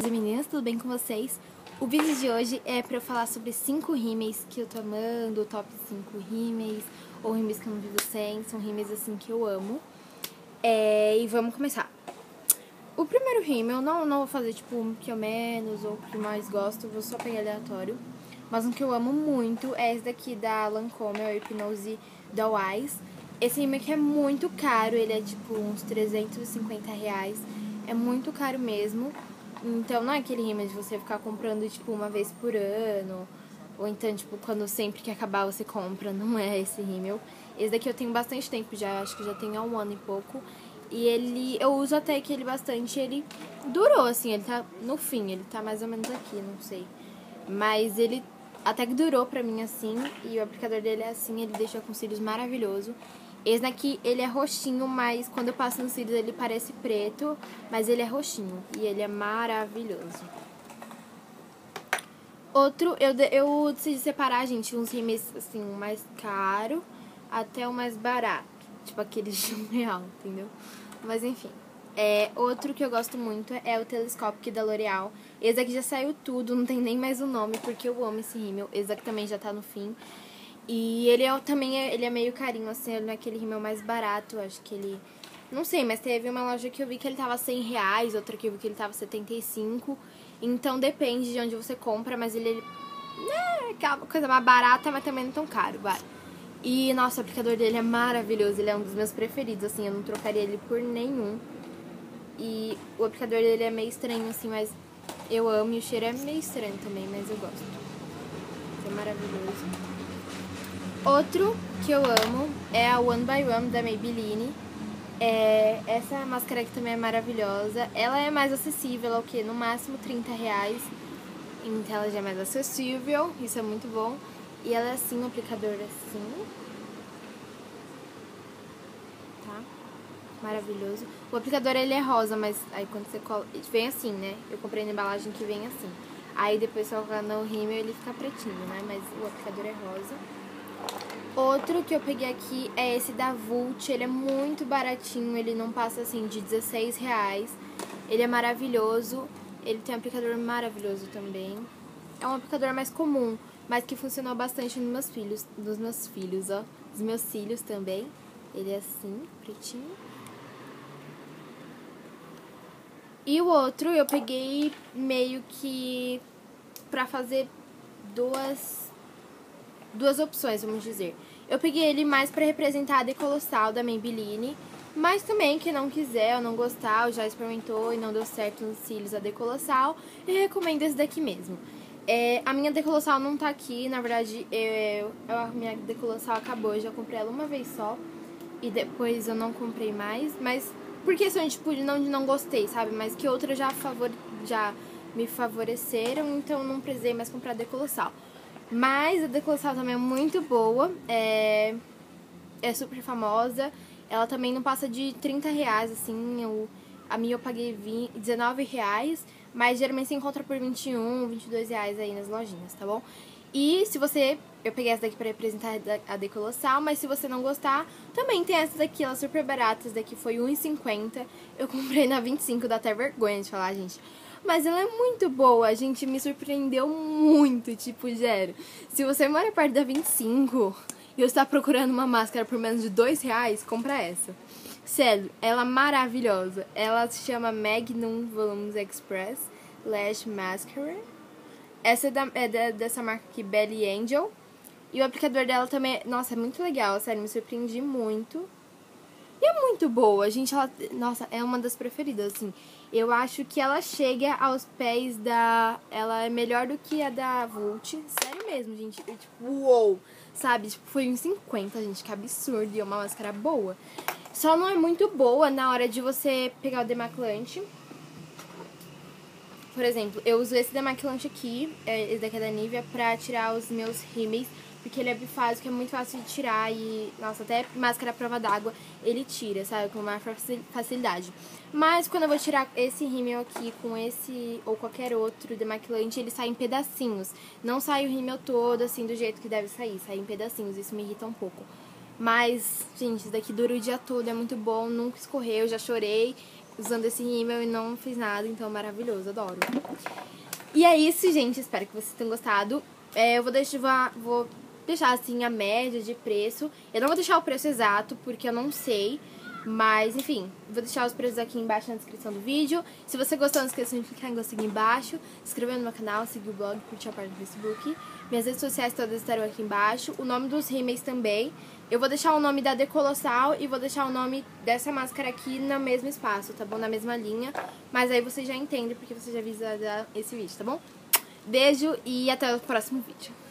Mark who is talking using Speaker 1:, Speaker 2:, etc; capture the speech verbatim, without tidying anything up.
Speaker 1: e meninas, tudo bem com vocês? O vídeo de hoje é pra eu falar sobre cinco rímeis que eu tô amando, top cinco rímeis, ou rímeis que eu não vivo sem, são rímeis assim que eu amo. É, e vamos começar. O primeiro rímel, eu não, não vou fazer tipo um que eu menos ou que eu mais gosto, vou só pegar aleatório. Mas um que eu amo muito é esse daqui da Lancôme, o Hypnose Doll Eyes. Esse rímel aqui é muito caro, ele é tipo uns trezentos e cinquenta reais. É muito caro mesmo. Então não é aquele rímel de você ficar comprando tipo uma vez por ano. Ou então tipo quando sempre que acabar você compra. Não é esse rímel. Esse daqui eu tenho bastante tempo já, acho que já tenho há um ano e pouco. E ele, eu uso até que ele bastante, ele durou assim, ele tá no fim, ele tá mais ou menos aqui, não sei. Mas ele até que durou pra mim assim, e o aplicador dele é assim, ele deixa com cílios maravilhoso. Esse daqui, ele é roxinho, mas quando eu passo nos cílios ele parece preto, mas ele é roxinho e ele é maravilhoso. Outro, eu, eu decidi separar, gente, uns rímeis assim, o mais caro até o mais barato, tipo aquele de um real, entendeu? Mas enfim. É, outro que eu gosto muito é o Telescopic da L'Oreal. Esse aqui já saiu tudo, não tem nem mais o nome, porque eu amo esse rímel. Esse aqui também já tá no fim. E ele é, também é, ele é meio carinho, assim, ele não é aquele rímel mais barato, acho que ele... Não sei, mas teve uma loja que eu vi que ele tava cem reais, outra que eu vi que ele tava setenta e cinco. Então depende de onde você compra, mas ele... É aquela coisa mais barata, mas também não tão caro, vai. E, nossa, o aplicador dele é maravilhoso, ele é um dos meus preferidos, assim, eu não trocaria ele por nenhum. E o aplicador dele é meio estranho, assim, mas eu amo, e o cheiro é meio estranho também, mas eu gosto. É maravilhoso. Outro que eu amo é a One by One da Maybelline. É, essa máscara aqui também é maravilhosa. Ela é mais acessível, é o que? No máximo trinta reais. Então ela já é mais acessível, isso é muito bom. E ela é assim, o aplicador assim. Tá? Maravilhoso. O aplicador ele é rosa, mas aí quando você coloca... Vem assim, né? Eu comprei na embalagem que vem assim. Aí depois você coloca no rímel ele fica pretinho, né? Mas o aplicador é rosa. Outro que eu peguei aqui é esse da Vult, ele é muito baratinho, ele não passa assim de dezesseis reais. Ele é maravilhoso, ele tem um aplicador maravilhoso também. É um aplicador mais comum, mas que funcionou bastante nos meus filhos, nos meus filhos, ó. Dos meus cílios também. Ele é assim, pretinho. E o outro eu peguei meio que pra fazer duas... duas opções, vamos dizer. Eu peguei ele mais pra representar a Decolossal da Maybelline, mas também quem não quiser ou não gostar, ou já experimentou e não deu certo nos cílios a Decolossal, eu recomendo esse daqui mesmo. É, a minha Decolossal não tá aqui, na verdade, eu, eu, a minha Decolossal acabou, eu já comprei ela uma vez só, e depois eu não comprei mais, mas por questão tipo, de não, de não gostei, sabe? Mas que outras já, favor, já me favoreceram, então não precisei mais comprar Decolossal. Mas a Decolossal também é muito boa, é, é super famosa, ela também não passa de trinta reais, assim, eu, a minha eu paguei dezenove reais, mas geralmente você encontra por vinte e um, vinte e dois reais aí nas lojinhas, tá bom? E se você, eu peguei essa daqui pra representar a Decolossal, mas se você não gostar, também tem essa daqui, ela é super barata, essa daqui foi um real e cinquenta, eu comprei na vinte e cinco, dá até vergonha de falar, gente. Mas ela é muito boa, a gente me surpreendeu muito, tipo, zero. Se você mora perto da vinte e cinco e você está procurando uma máscara por menos de dois reais, compra essa. Sério, ela é maravilhosa. Ela se chama Magnum Volumes Express Lash Mascara. Essa é, da, é da, dessa marca aqui, Belly Angel. E o aplicador dela também, é, nossa, é muito legal, sério, me surpreendi muito. E é muito boa, gente, ela, nossa, é uma das preferidas, assim. Eu acho que ela chega aos pés da... Ela é melhor do que a da Vult. Sério mesmo, gente. Eu, tipo, uou, sabe? Tipo, foi uns cinquenta, gente, que absurdo. E é uma máscara boa. Só não é muito boa na hora de você pegar o demaquilante. Por exemplo, eu uso esse demaquilante aqui, esse daqui é da Nivea, pra tirar os meus rímeis. Porque ele é bifásico, é muito fácil de tirar e, nossa, até máscara à prova d'água ele tira, sabe, com maior facilidade. Mas quando eu vou tirar esse rímel aqui com esse ou qualquer outro demaquilante, ele sai em pedacinhos. Não sai o rímel todo, assim, do jeito que deve sair, sai em pedacinhos, isso me irrita um pouco. Mas, gente, isso daqui dura o dia todo, é muito bom, nunca escorreu, já chorei usando esse rímel e não fiz nada, então maravilhoso, adoro. E é isso, gente, espero que vocês tenham gostado. É, eu vou deixar, vou deixar assim a média de preço. Eu não vou deixar o preço exato, porque eu não sei. Mas, enfim, vou deixar os preços aqui embaixo na descrição do vídeo. Se você gostou, não esqueça de clicar em gostei aqui embaixo, se inscrever no meu canal, seguir o blog, curtir a página do Facebook. Minhas redes sociais todas estarão aqui embaixo. O nome dos rímels também. Eu vou deixar o nome da Decolossal e vou deixar o nome dessa máscara aqui no mesmo espaço, tá bom? Na mesma linha. Mas aí você já entende, porque você já viu esse vídeo, tá bom? Beijo e até o próximo vídeo.